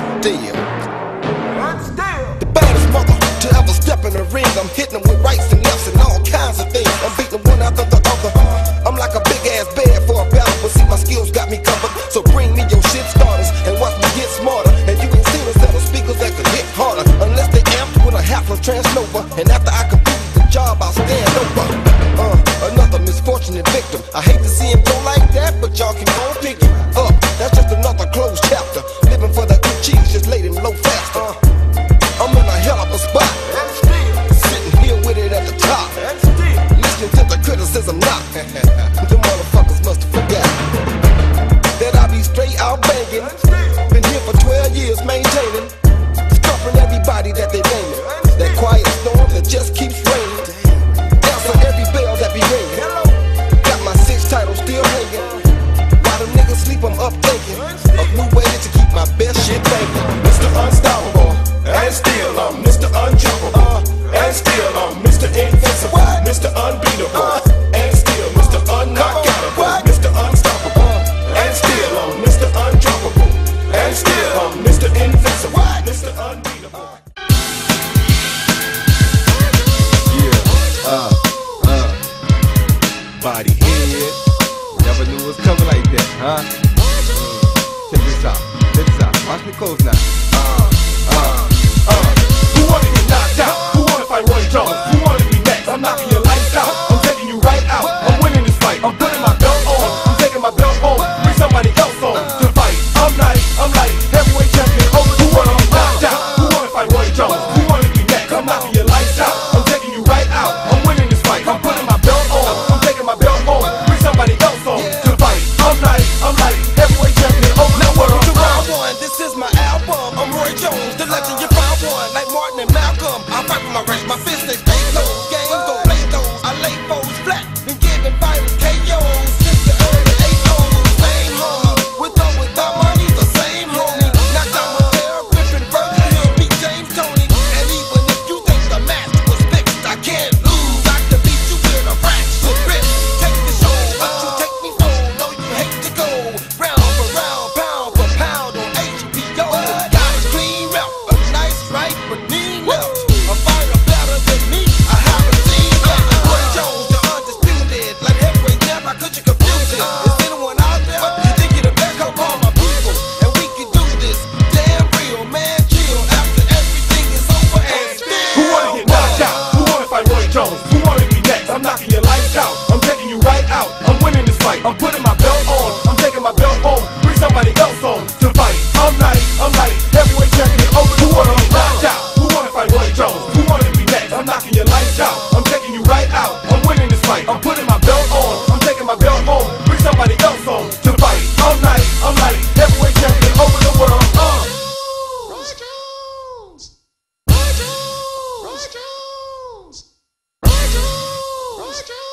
still the baddest mother to ever step in the ring. I'm hitting them with rights and lefts and all kinds of things. I'm beating one after the other. I'm like a big ass bed for a battle, but see my skills got me covered. So bring me your shit starters and watch me get smarter. And you ain't seen a set of speakers that could hit harder, unless they amped with a half of transnova. And after I complete the job, I'll stand over. Another misfortunate victim. I hate to see him go like that, but y'all can go pick him up. That's just another closed chapter. Living for that good cheese, just laid him low faster. I'm in a hell of a spot, sitting here with it at the top, listening to the criticism knock. The motherfuckers must have forgot that I be straight out banging. Been here for 12 years maintaining, scuffing everybody that they name it. That quiet storm that just keeps raining, answer every bell that be ringing. Got my 6 titles still hanging. While them niggas sleep, I'm up thinking of new ways to keep my best shit banging. Mr. Unstoppable, and still I'm Mr. Unjumpable, and still I'm Mr. Invincible, Mr. Unbeatable, and still Mr. Unknockoutable, Mr. Unstoppable, and still I'm Mr. Unjumpable, and still I'm Mr. Invincible, Mr. Unbeatable. Body head, never knew it was coming like that, huh? Check this out, check this out. Watch me close now. Who wanna get knocked out? Who wanna fight Roy Jones? Who wanna be next? I'm knocking your lights out. I'm taking you right out. I'm winning this fight. I'm putting my belt on. I'm taking my belt home. Bring somebody else on to fight. I'm like heavyweight champion. Over. Who wanna be knocked out? Who wanna fight Roy Jones? Who wanna be next? I'm knocking your lights out. I'm taking you right out. I'm winning this fight. I'm putting my belt on. I'm taking my belt home. Bring somebody else on to fight. I'm like heavyweight champion. Over. Now welcome to round one. This is my album. I'm Roy Jones, the legend you found one. Like Martin and Malcolm, I fight for my rights. My fist they stay low. Games don't play those. I lay foes flat and giving fighters KOs. Since the early 80s, same homie. With or without money, the same homie. Knocked out my hair, Griffin, Virgil Hill, beat James Tony. And even if you think the match was fixed, I can't lose. I can beat you with a fractured wrist. Take the show, but you take me for. No, you hate to go round for round, pound for pound on HBO. Got a clean rep, a nice right, but knee left. A fighter better than me, I haven't seen that. Roy Jones, the undisputed, like heavyweight champ, how could you confuse it? Is anyone out there? You think you're the best? Come on, my people, and we can do this. Damn real, man, chill. After everything is over and still. Who wanna get knocked out? Who wanna fight Roy Jones? Who wanna be next? I'm knocking your lights out. I'm taking you right out. I'm winning this fight. I'm putting my belt on. I'm taking my belt home. Bring somebody else on to fight. I'm like heavyweight champion. Over. Who wanna get knocked out? Who wanna fight Roy Jones? Who wanna be next? I'm knocking your lights out. I'm taking you right out. I'm winning this fight. I'm putting my belt on. I'm taking my belt home. Bring somebody else on to fight. I'm like heavyweight champion over the world. Roy Jones! Roy Jones! Roy Jones! Roy Jones! Roy Jones!